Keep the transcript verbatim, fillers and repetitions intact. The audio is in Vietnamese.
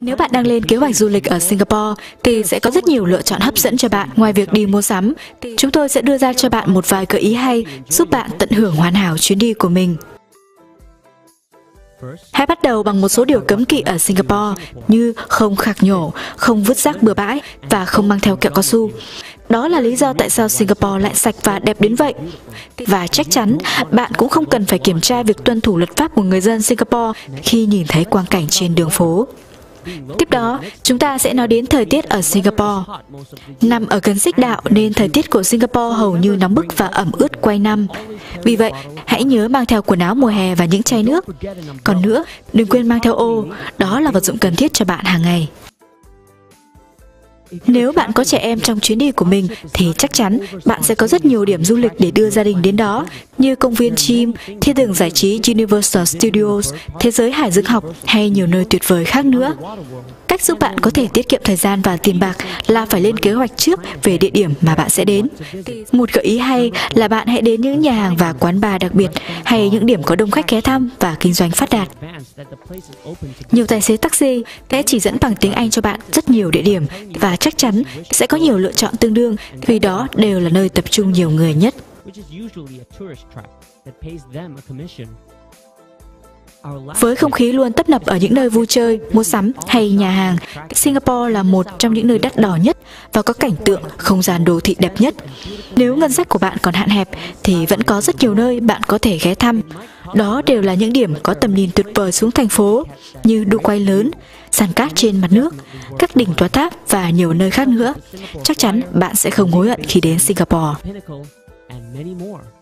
Nếu bạn đang lên kế hoạch du lịch ở Singapore thì sẽ có rất nhiều lựa chọn hấp dẫn cho bạn. Ngoài việc đi mua sắm, chúng tôi sẽ đưa ra cho bạn một vài gợi ý hay giúp bạn tận hưởng hoàn hảo chuyến đi của mình. Hãy bắt đầu bằng một số điều cấm kỵ ở Singapore như không khạc nhổ, không vứt rác bừa bãi và không mang theo kẹo cao su. Đó là lý do tại sao Singapore lại sạch và đẹp đến vậy. Và chắc chắn bạn cũng không cần phải kiểm tra việc tuân thủ luật pháp của người dân Singapore khi nhìn thấy quang cảnh trên đường phố. Tiếp đó, chúng ta sẽ nói đến thời tiết ở Singapore. Nằm ở gần xích đạo nên thời tiết của Singapore hầu như nóng bức và ẩm ướt quanh năm. Vì vậy, hãy nhớ mang theo quần áo mùa hè và những chai nước. Còn nữa, đừng quên mang theo ô, đó là vật dụng cần thiết cho bạn hàng ngày. Nếu bạn có trẻ em trong chuyến đi của mình thì chắc chắn bạn sẽ có rất nhiều điểm du lịch để đưa gia đình đến đó, như công viên chim, thiên đường giải trí Universal Studios, thế giới hải dương học hay nhiều nơi tuyệt vời khác nữa. Cách giúp bạn có thể tiết kiệm thời gian và tiền bạc là phải lên kế hoạch trước về địa điểm mà bạn sẽ đến. Một gợi ý hay là bạn hãy đến những nhà hàng và quán bar đặc biệt hay những điểm có đông khách ghé thăm và kinh doanh phát đạt. Nhiều tài xế taxi sẽ chỉ dẫn bằng tiếng Anh cho bạn rất nhiều địa điểm và chắc chắn sẽ có nhiều lựa chọn tương đương vì đó đều là nơi tập trung nhiều người nhất. Với không khí luôn tấp nập ở những nơi vui chơi, mua sắm hay nhà hàng, Singapore là một trong những nơi đắt đỏ nhất và có cảnh tượng không gian đô thị đẹp nhất. Nếu ngân sách của bạn còn hạn hẹp thì vẫn có rất nhiều nơi bạn có thể ghé thăm. Đó đều là những điểm có tầm nhìn tuyệt vời xuống thành phố như đu quay lớn, sàn cát trên mặt nước, các đỉnh tòa tháp và nhiều nơi khác nữa. Chắc chắn bạn sẽ không hối hận khi đến Singapore.